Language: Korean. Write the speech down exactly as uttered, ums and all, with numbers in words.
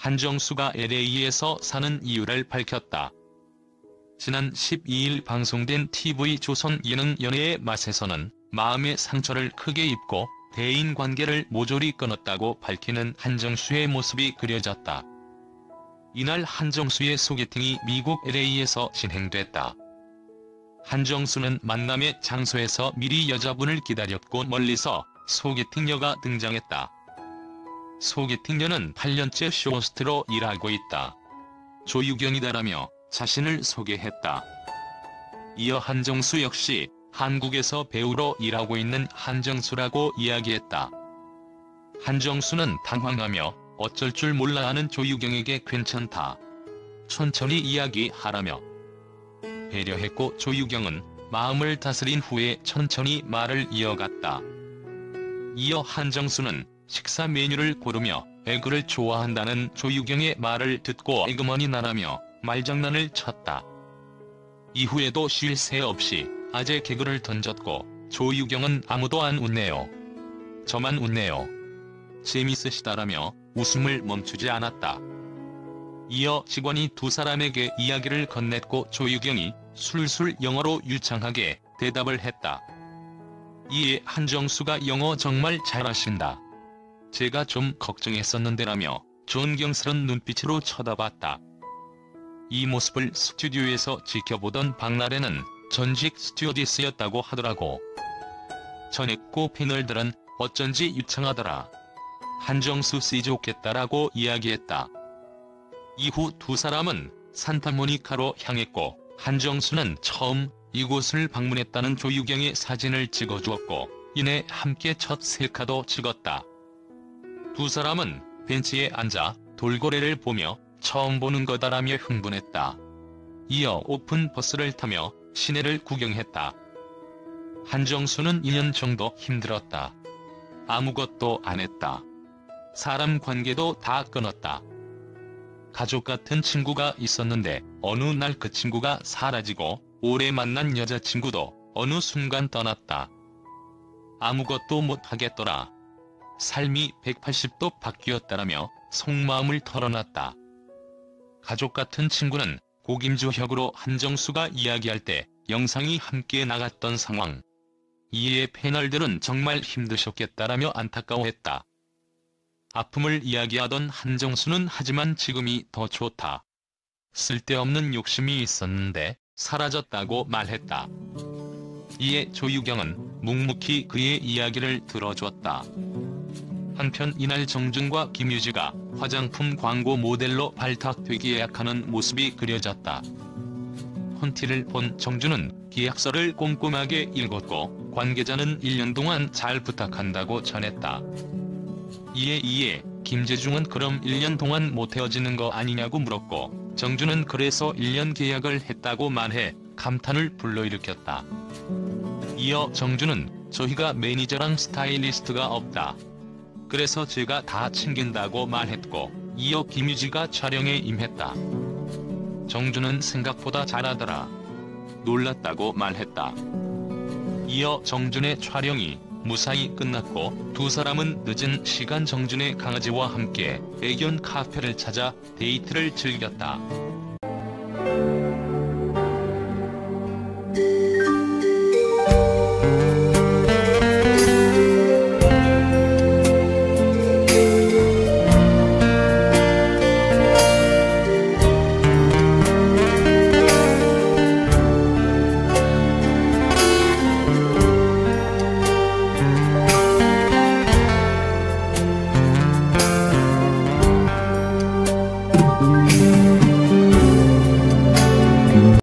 한정수가 엘에이에서 사는 이유를 밝혔다. 지난 십이일 방송된 티비조선 예능 연애의 맛에서는 마음의 상처를 크게 입고 대인관계를 모조리 끊었다고 밝히는 한정수의 모습이 그려졌다. 이날 한정수의 소개팅이 미국 엘에이에서 진행됐다. 한정수는 만남의 장소에서 미리 여자분을 기다렸고 멀리서 소개팅녀가 등장했다. 소개팅녀는 팔 년째 쇼호스트로 일하고 있다. 조유경이다라며 자신을 소개했다. 이어 한정수 역시 한국에서 배우로 일하고 있는 한정수라고 이야기했다. 한정수는 당황하며 어쩔 줄 몰라 하는 조유경에게 괜찮다. 천천히 이야기하라며 배려했고 조유경은 마음을 다스린 후에 천천히 말을 이어갔다. 이어 한정수는 식사 메뉴를 고르며 에그를 좋아한다는 조유경의 말을 듣고 에그머니 나라며 말장난을 쳤다. 이후에도 쉴 새 없이 아재 개그를 던졌고 조유경은 아무도 안 웃네요. 저만 웃네요. 재밌으시다라며 웃음을 멈추지 않았다. 이어 직원이 두 사람에게 이야기를 건넸고 조유경이 술술 영어로 유창하게 대답을 했다. 이에 한정수가 영어 정말 잘하신다. 제가 좀 걱정했었는데라며 존경스런 눈빛으로 쳐다봤다. 이 모습을 스튜디오에서 지켜보던 박나래는 전직 스튜어디스였다고 하더라고. 전했고 패널들은 어쩐지 유창하더라. 한정수 씨 좋겠다라고 이야기했다. 이후 두 사람은 산타모니카로 향했고 한정수는 처음 이곳을 방문했다는 조유경의 사진을 찍어주었고 이내 함께 첫 셀카도 찍었다. 두 사람은 벤치에 앉아 돌고래를 보며 처음 보는 거다라며 흥분했다. 이어 오픈 버스를 타며 시내를 구경했다. 한정수는 이 년 정도 힘들었다. 아무것도 안 했다. 사람 관계도 다 끊었다. 가족 같은 친구가 있었는데 어느 날 그 친구가 사라지고 오래 만난 여자친구도 어느 순간 떠났다. 아무것도 못하겠더라. 삶이 백팔십 도 바뀌었다라며 속마음을 털어놨다. 가족 같은 친구는 고김조혁으로 한정수가 이야기할 때 영상이 함께 나갔던 상황. 이에 패널들은 정말 힘드셨겠다라며 안타까워했다. 아픔을 이야기하던 한정수는 하지만 지금이 더 좋다. 쓸데없는 욕심이 있었는데 사라졌다고 말했다. 이에 조유경은 묵묵히 그의 이야기를 들어줬다. 한편 이날 정준과 김유지가 화장품 광고 모델로 발탁되기 예약하는 모습이 그려졌다. 콘티를 본 정준은 계약서를 꼼꼼하게 읽었고 관계자는 일 년 동안 잘 부탁한다고 전했다. 이에 이에 김재중은 그럼 일 년 동안 못 헤어지는 거 아니냐고 물었고 정준은 그래서 일 년 계약을 했다고 말해 감탄을 불러일으켰다. 이어 정준은 저희가 매니저랑 스타일리스트가 없다. 그래서 제가 다 챙긴다고 말했고 이어 김유지가 촬영에 임했다. 정준은 생각보다 잘하더라. 놀랐다고 말했다. 이어 정준의 촬영이 무사히 끝났고 두 사람은 늦은 시간 정준의 강아지와 함께 애견 카페를 찾아 데이트를 즐겼다.